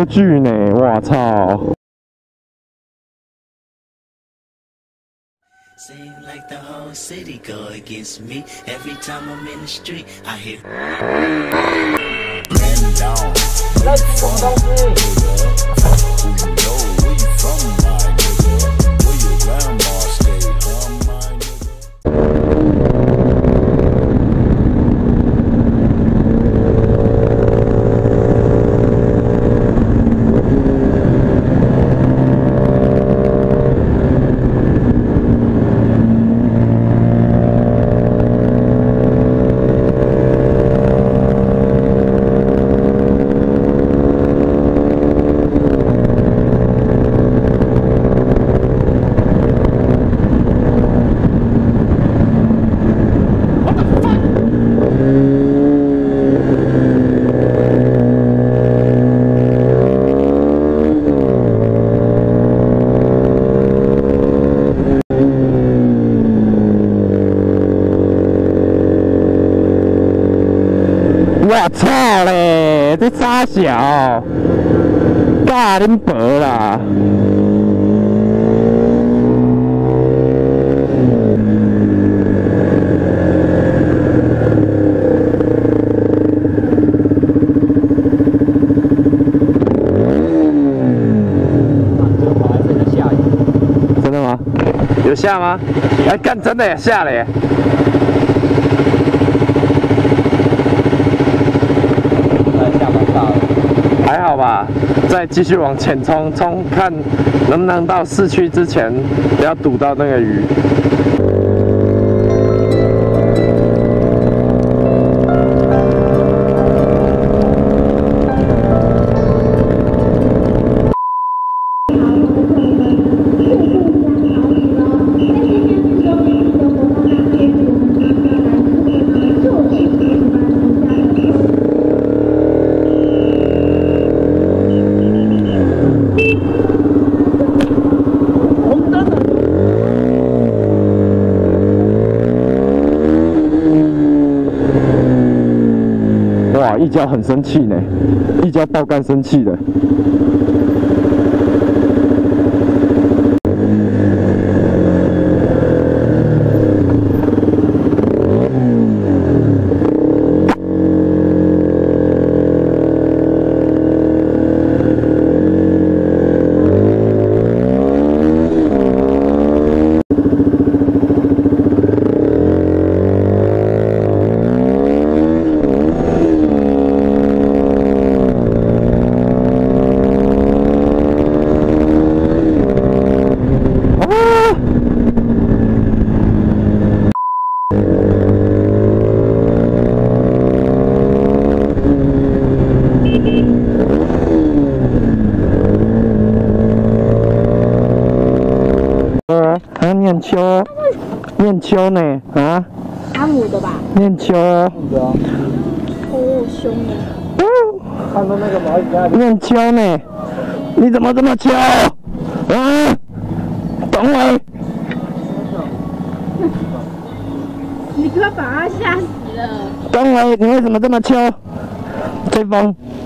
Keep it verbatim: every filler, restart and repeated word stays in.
剧呢，我操！ Seem like the whole city go against me. Every time I'm in the street, I hear. Man down. Let's go, nigga. Who you know? Where you from, my nigga? Where your grandma stay, huh, my nigga? 我操嘞！这傻小，大恁婆啦！真的吗？有下吗？哎，干，真的也下了耶！ 还好吧，再继续往前冲，冲看能不能到市区之前，不要堵到那个鱼。哇，一交很生气呢，一交爆干生气的。啊，念秋，念秋呢？啊？ 阿姆的吧？ 念秋。哦， 凶呢。 看到那个毛衣念秋呢？你怎么这么秋？啊？等我。 你快把他吓死了！ 等我，你为什么这么秋？吹风。